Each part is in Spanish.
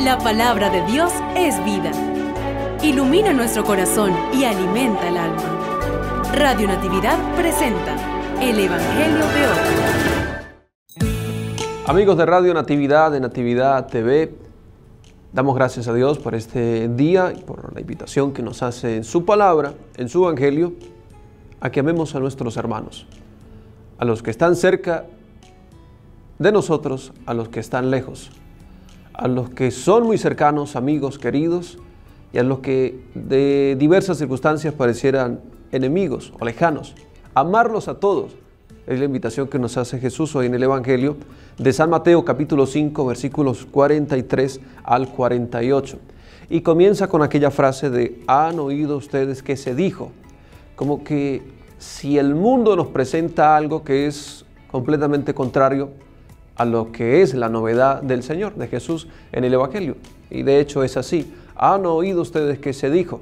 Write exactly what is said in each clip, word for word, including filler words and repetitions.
La palabra de Dios es vida. Ilumina nuestro corazón y alimenta el alma. Radio Natividad presenta el Evangelio de hoy. Amigos de Radio Natividad, de Natividad T V, damos gracias a Dios por este día y por la invitación que nos hace en su palabra, en su Evangelio, a que amemos a nuestros hermanos, a los que están cerca de nosotros, a los que están lejos, a los que son muy cercanos, amigos, queridos, y a los que de diversas circunstancias parecieran enemigos o lejanos. Amarlos a todos es la invitación que nos hace Jesús hoy en el Evangelio de San Mateo capítulo cinco, versículos cuarenta y tres al cuarenta y ocho. Y comienza con aquella frase de «Han oído ustedes que se dijo», como que si el mundo nos presenta algo que es completamente contrario a lo que es la novedad del Señor, de Jesús en el Evangelio. Y de hecho es así. Han oído ustedes que se dijo.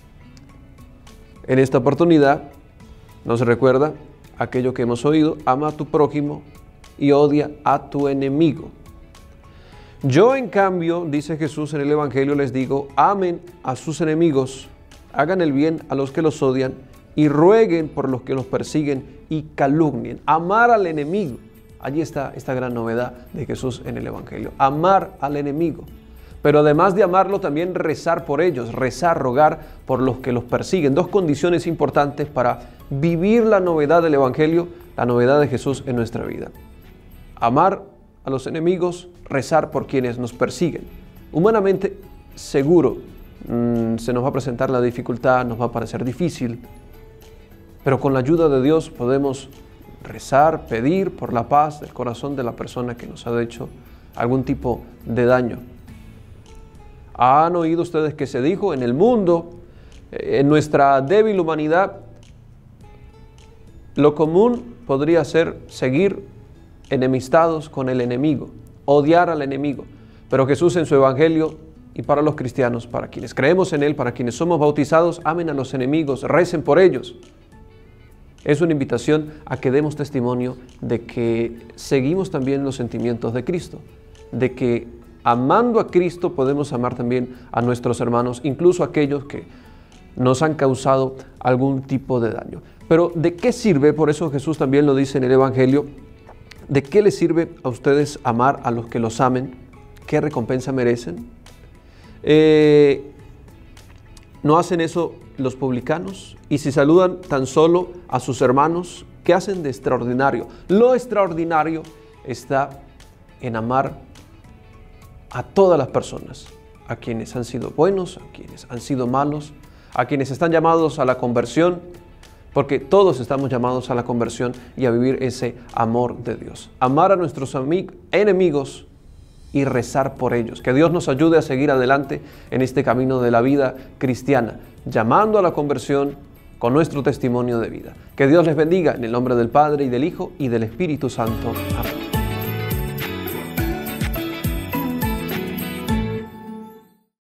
En esta oportunidad nos recuerda aquello que hemos oído: ama a tu prójimo y odia a tu enemigo. Yo, en cambio, dice Jesús en el Evangelio, les digo: amen a sus enemigos, hagan el bien a los que los odian y rueguen por los que los persiguen y calumnien. Amar al enemigo. Allí está esta gran novedad de Jesús en el Evangelio. Amar al enemigo. Pero además de amarlo, también rezar por ellos, rezar, rogar por los que los persiguen. Dos condiciones importantes para vivir la novedad del Evangelio, la novedad de Jesús en nuestra vida. Amar a los enemigos, rezar por quienes nos persiguen. Humanamente, seguro, mmm, se nos va a presentar la dificultad, nos va a parecer difícil, pero con la ayuda de Dios podemos rezar, pedir por la paz del corazón de la persona que nos ha hecho algún tipo de daño. Han oído ustedes que se dijo en el mundo, en nuestra débil humanidad, lo común podría ser seguir enemistados con el enemigo, odiar al enemigo. Pero Jesús en su Evangelio, y para los cristianos, para quienes creemos en Él, para quienes somos bautizados, amen a los enemigos, recen por ellos. Es una invitación a que demos testimonio de que seguimos también los sentimientos de Cristo, de que amando a Cristo podemos amar también a nuestros hermanos, incluso aquellos que nos han causado algún tipo de daño. Pero ¿de qué sirve? Por eso Jesús también lo dice en el Evangelio. ¿De qué les sirve a ustedes amar a los que los amen? ¿Qué recompensa merecen? Eh, ¿No hacen eso los publicanos? Y si saludan tan solo a sus hermanos, ¿qué hacen de extraordinario? Lo extraordinario está en amar a todas las personas, a quienes han sido buenos, a quienes han sido malos, a quienes están llamados a la conversión, porque todos estamos llamados a la conversión y a vivir ese amor de Dios. Amar a nuestros enemigos y rezar por ellos. Que Dios nos ayude a seguir adelante en este camino de la vida cristiana, llamando a la conversión con nuestro testimonio de vida. Que Dios les bendiga en el nombre del Padre y del Hijo y del Espíritu Santo. Amén.